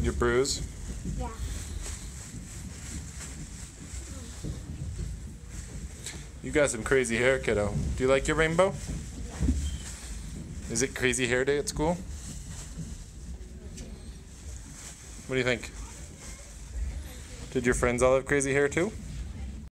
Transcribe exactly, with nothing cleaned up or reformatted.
Your bruise? Yeah. You got some crazy hair, kiddo. Do you like your rainbow? Is it crazy hair day at school? What do you think? Did your friends all have crazy hair too?